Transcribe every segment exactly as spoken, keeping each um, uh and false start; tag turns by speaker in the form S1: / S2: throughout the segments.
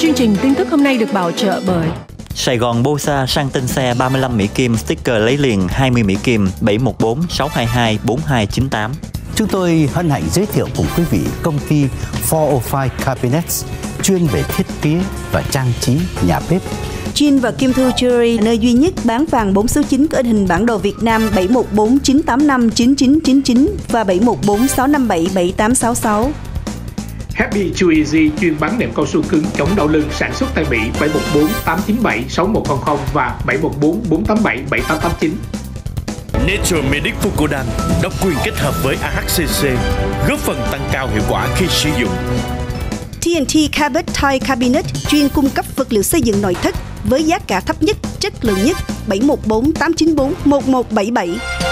S1: Chương trình tin tức hôm nay được bảo trợ bởi
S2: Sài Gòn Bosa sang tên xe ba mươi lăm Mỹ Kim, sticker lấy liền hai mươi Mỹ Kim, bảy một bốn sáu hai hai bốn hai chín tám.
S3: Chúng tôi hân hạnh giới thiệu cùng quý vị công ty bốn không năm Cabinets, chuyên về thiết kế và trang trí nhà bếp.
S4: Jin và Kim Thu Jewelry, nơi duy nhất bán vàng bốn số chín có in hình bản đồ Việt Nam bảy một bốn chín tám năm chín chín chín chín và bảy một bốn sáu năm bảy bảy tám sáu sáu.
S5: Happy Chew Easy chuyên bán nệm cao su cứng chống đau lưng, sản xuất tại Mỹ bảy một bốn tám chín bảy sáu một không không và bảy một bốn bốn tám bảy bảy tám tám chín.
S6: Nature Medic Fucodan độc quyền kết hợp với a hát xê xê, góp phần tăng cao hiệu quả khi sử dụng.
S4: tê en tê Cabot Tile Cabinet chuyên cung cấp vật liệu xây dựng nội thất với giá cả thấp nhất, chất lượng nhất. Bảy một bốn tám chín bốn một một bảy bảy.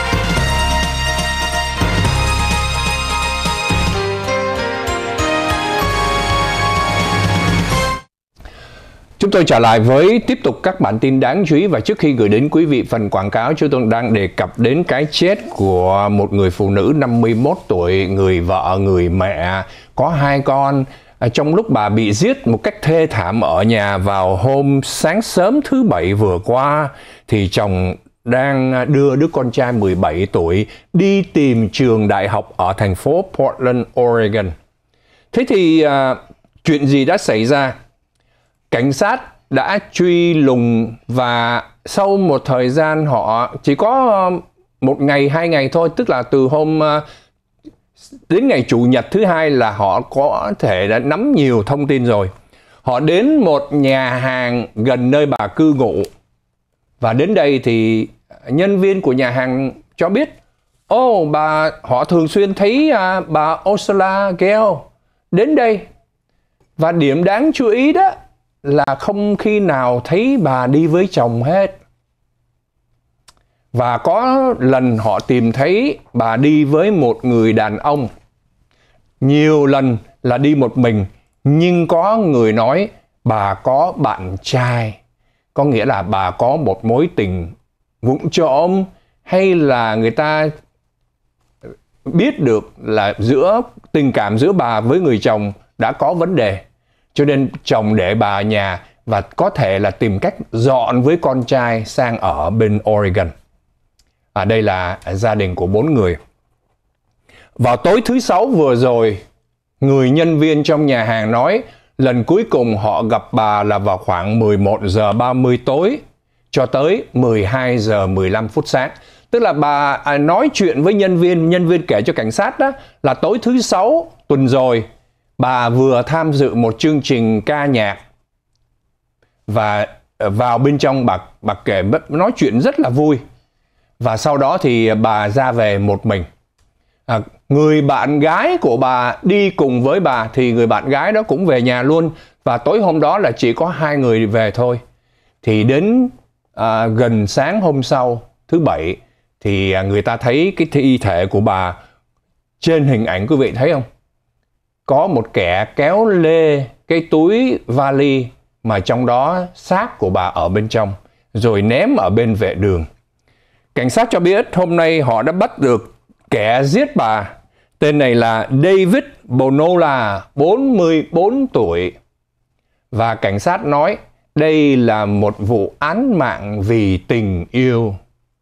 S7: Chúng tôi trở lại với tiếp tục các bản tin đáng chú ý, và trước khi gửi đến quý vị phần quảng cáo, chúng tôi đang đề cập đến cái chết của một người phụ nữ năm mươi mốt tuổi, người vợ, người mẹ, có hai con. Trong lúc bà bị giết một cách thê thảm ở nhà vào hôm sáng sớm thứ Bảy vừa qua, thì chồng đang đưa đứa con trai mười bảy tuổi đi tìm trường đại học ở thành phố Portland, Oregon. Thế thì uh, chuyện gì đã xảy ra? Cảnh sát đã truy lùng và sau một thời gian họ chỉ có một ngày, hai ngày thôi, tức là từ hôm đến ngày Chủ nhật thứ hai là họ có thể đã nắm nhiều thông tin rồi. Họ đến một nhà hàng gần nơi bà cư ngụ. Và đến đây thì nhân viên của nhà hàng cho biết, ô oh, bà họ thường xuyên thấy uh, bà Ursula Gale đến đây. Và điểm đáng chú ý đó là không khi nào thấy bà đi với chồng hết. Và có lần họ tìm thấy bà đi với một người đàn ông. Nhiều lần là đi một mình, nhưng có người nói bà có bạn trai. Có nghĩa là bà có một mối tình vụng trộm, hay là người ta biết được là giữa tình cảm giữa bà với người chồng đã có vấn đề. Cho nên chồng để bà ở nhà và có thể là tìm cách dọn với con trai sang ở bên Oregon. À, đây là gia đình của bốn người. Vào tối thứ Sáu vừa rồi, người nhân viên trong nhà hàng nói lần cuối cùng họ gặp bà là vào khoảng mười một giờ ba mươi tối cho tới mười hai giờ mười lăm phút sáng. Tức là bà nói chuyện với nhân viên, nhân viên kể cho cảnh sát đó là tối thứ Sáu tuần rồi, bà vừa tham dự một chương trình ca nhạc và vào bên trong bà, bà kể nói chuyện rất là vui. Và sau đó thì bà ra về một mình. À, người bạn gái của bà đi cùng với bà thì người bạn gái đó cũng về nhà luôn. Và tối hôm đó là chỉ có hai người về thôi. Thì đến à, gần sáng hôm sau thứ Bảy thì người ta thấy cái thi thể của bà. Trên hình ảnh quý vị thấy không? Có một kẻ kéo lê cái túi vali mà trong đó xác của bà ở bên trong, rồi ném ở bên vệ đường. Cảnh sát cho biết hôm nay họ đã bắt được kẻ giết bà. Tên này là David Bonola, bốn mươi bốn tuổi. Và cảnh sát nói đây là một vụ án mạng vì tình yêu.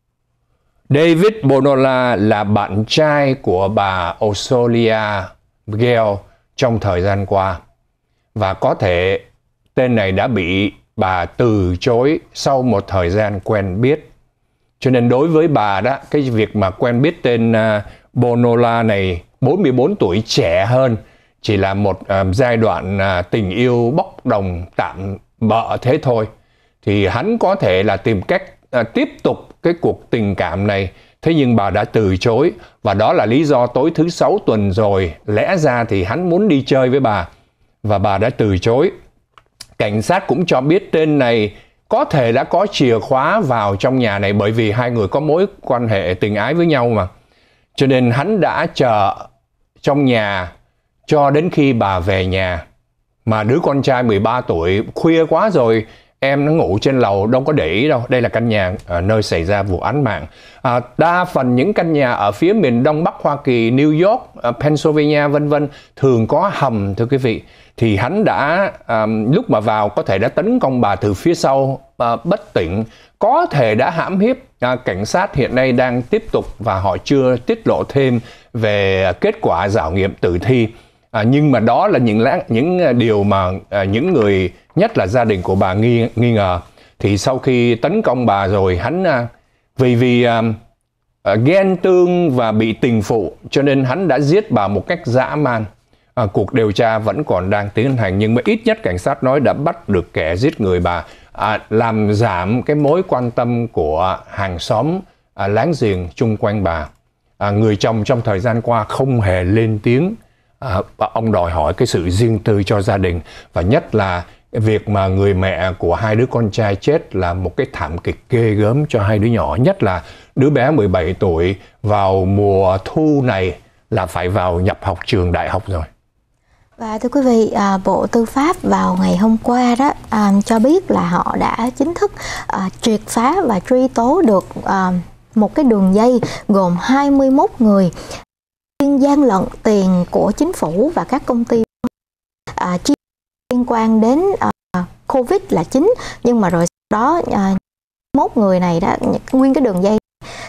S7: David Bonola là bạn trai của bà Ursula Gale trong thời gian qua. Và có thể tên này đã bị bà từ chối sau một thời gian quen biết. Cho nên đối với bà đó, cái việc mà quen biết tên uh, Bonola này bốn mươi bốn tuổi, trẻ hơn, chỉ là một uh, giai đoạn uh, tình yêu bốc đồng tạm bợ thế thôi. Thì hắn có thể là tìm cách uh, tiếp tục cái cuộc tình cảm này. Thế nhưng bà đã từ chối. Và đó là lý do tối thứ Sáu tuần rồi, lẽ ra thì hắn muốn đi chơi với bà. Và bà đã từ chối. Cảnh sát cũng cho biết tên này có thể đã có chìa khóa vào trong nhà này, bởi vì hai người có mối quan hệ tình ái với nhau mà. Cho nên hắn đã chờ trong nhà cho đến khi bà về nhà. Mà đứa con trai mười ba tuổi, khuya quá rồi, em nó ngủ trên lầu đâu có để ý đâu. Đây là căn nhà à, nơi xảy ra vụ án mạng. À, đa phần những căn nhà ở phía miền đông bắc Hoa Kỳ, New York, à, Pennsylvania vân vân thường có hầm, thưa quý vị. Thì hắn đã à, lúc mà vào có thể đã tấn công bà từ phía sau, à, bất tỉnh, có thể đã hãm hiếp. À, cảnh sát hiện nay đang tiếp tục và họ chưa tiết lộ thêm về kết quả khảo nghiệm tử thi. À, nhưng mà đó là những những điều mà à, những người, nhất là gia đình của bà nghi nghi ngờ. Thì sau khi tấn công bà rồi, hắn à, vì vì à, à, ghen tương và bị tình phụ cho nên hắn đã giết bà một cách dã man. À, cuộc điều tra vẫn còn đang tiến hành, nhưng mà ít nhất cảnh sát nói đã bắt được kẻ giết người bà, à, làm giảm cái mối quan tâm của hàng xóm à, láng giềng chung quanh bà. À, người chồng trong thời gian qua không hề lên tiếng. À, và ông đòi hỏi cái sự riêng tư cho gia đình, và nhất là việc mà người mẹ của hai đứa con trai chết là một cái thảm kịch ghê gớm cho hai đứa nhỏ, nhất là đứa bé mười bảy tuổi vào mùa thu này là phải vào nhập học trường đại học rồi.
S8: Và thưa quý vị, à, Bộ Tư pháp vào ngày hôm qua đó à, cho biết là họ đã chính thức à, triệt phá và truy tố được à, một cái đường dây gồm hai mươi mốt người gian lận tiền của chính phủ và các công ty à, liên quan đến à, Covid là chính, nhưng mà rồi sau đó à, mốt người này đã nguyên cái đường dây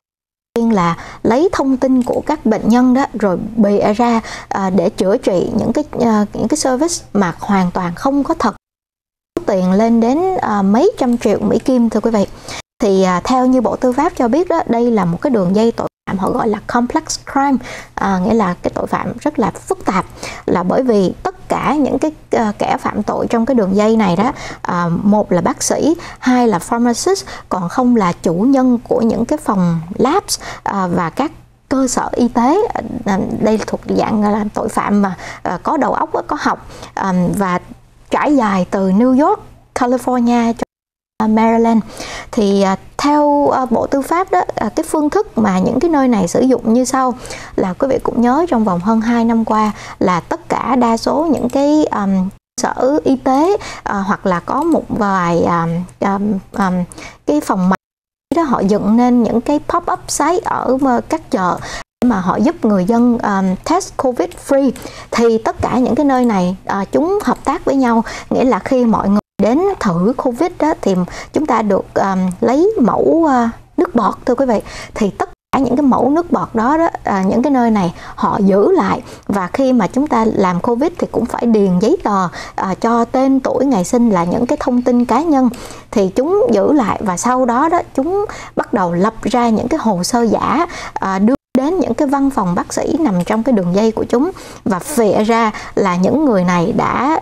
S8: là lấy thông tin của các bệnh nhân đó rồi bịa ra à, để chữa trị những cái à, những cái service mà hoàn toàn không có thật, tiền lên đến à, mấy trăm triệu Mỹ Kim, thưa quý vị. Thì à, theo như Bộ Tư pháp cho biết đó, đây là một cái đường dây tội phạm họ gọi là complex crime, à, nghĩa là cái tội phạm rất là phức tạp, là bởi vì tất cả những cái uh, kẻ phạm tội trong cái đường dây này đó, à, một là bác sĩ, hai là pharmacist, còn không là chủ nhân của những cái phòng labs à, và các cơ sở y tế. À, đây thuộc dạng là tội phạm mà à, có đầu óc, có học, à, và trải dài từ New York, California cho Maryland. Thì uh, theo uh, Bộ Tư pháp đó, uh, cái phương thức mà những cái nơi này sử dụng như sau, là quý vị cũng nhớ trong vòng hơn hai năm qua là tất cả đa số những cái um, sở y tế uh, hoặc là có một vài um, um, um, cái phòng máy đó họ dựng nên những cái pop-up site ở các chợ mà họ giúp người dân um, test Covid free. Thì tất cả những cái nơi này uh, chúng hợp tác với nhau, nghĩa là khi mọi người đến thử Covid đó thì chúng ta được um, lấy mẫu uh, nước bọt, thưa quý vị. Thì tất cả những cái mẫu nước bọt đó, đó uh, những cái nơi này họ giữ lại, và khi mà chúng ta làm Covid thì cũng phải điền giấy tờ uh, cho tên tuổi ngày sinh là những cái thông tin cá nhân, thì chúng giữ lại, và sau đó đó chúng bắt đầu lập ra những cái hồ sơ giả uh, đưa đến những cái văn phòng bác sĩ nằm trong cái đường dây của chúng, và phịa ra là những người này đã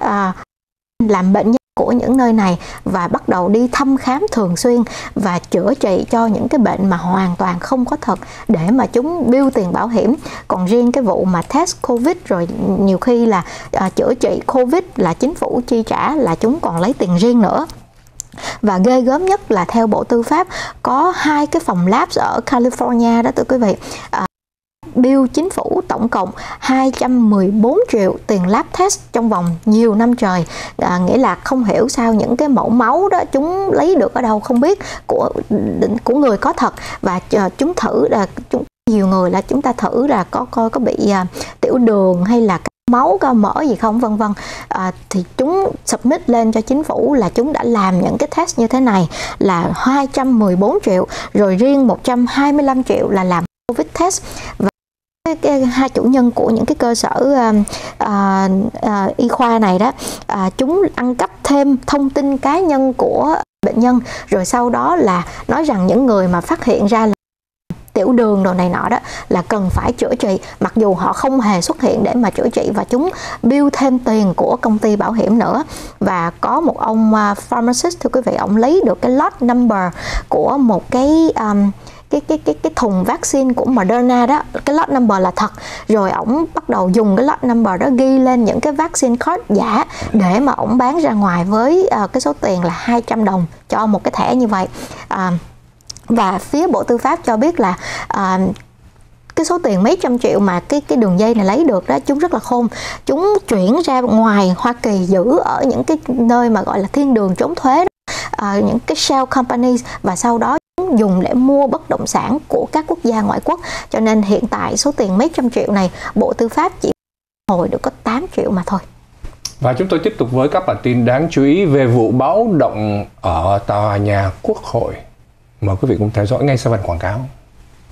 S8: uh, làm bệnh nhân của những nơi này và bắt đầu đi thăm khám thường xuyên và chữa trị cho những cái bệnh mà hoàn toàn không có thật để mà chúng bill tiền bảo hiểm. Còn riêng cái vụ mà test Covid rồi nhiều khi là à, chữa trị Covid là chính phủ chi trả, là chúng còn lấy tiền riêng nữa. Và ghê gớm nhất là theo Bộ Tư pháp có hai cái phòng labs ở California đó, thưa quý vị, à, bill chính phủ tổng cộng hai trăm mười bốn triệu tiền lab test trong vòng nhiều năm trời. À, nghĩa là không hiểu sao những cái mẫu máu đó chúng lấy được ở đâu không biết, của của người có thật, và uh, chúng thử là chúng, nhiều người là chúng ta thử là có coi có bị uh, tiểu đường hay là máu cao mỡ gì không vân vân, à, thì chúng submit lên cho chính phủ là chúng đã làm những cái test như thế này là hai trăm mười bốn triệu, rồi riêng một trăm hai mươi lăm triệu là làm Covid test. Và cái, cái, hai chủ nhân của những cái cơ sở uh, uh, uh, y khoa này đó, uh, chúng ăn cắp thêm thông tin cá nhân của bệnh nhân, rồi sau đó là nói rằng những người mà phát hiện ra là tiểu đường đồ này nọ đó là cần phải chữa trị, mặc dù họ không hề xuất hiện để mà chữa trị, và chúng bill thêm tiền của công ty bảo hiểm nữa. Và có một ông uh, pharmacist, thưa quý vị, ông lấy được cái lot number của một cái um, cái cái cái cái thùng vaccine của Moderna đó, cái lot number là thật, rồi ổng bắt đầu dùng cái lot number đó ghi lên những cái vaccine card giả để mà ổng bán ra ngoài với uh, cái số tiền là hai trăm đồng cho một cái thẻ như vậy. Uh, và phía Bộ Tư pháp cho biết là uh, cái số tiền mấy trăm triệu mà cái cái đường dây này lấy được đó, chúng rất là khôn, chúng chuyển ra ngoài Hoa Kỳ giữ ở những cái nơi mà gọi là thiên đường trốn thuế đó. uh, những cái shell companies, và sau đó dùng để mua bất động sản của các quốc gia ngoại quốc. Cho nên hiện tại số tiền mấy trăm triệu này Bộ Tư pháp chỉ hồi được có tám triệu mà thôi.
S7: Và chúng tôi tiếp tục với các bản tin đáng chú ý về vụ báo động ở tòa nhà Quốc hội. Mời quý vị cùng theo dõi ngay sau phần quảng cáo.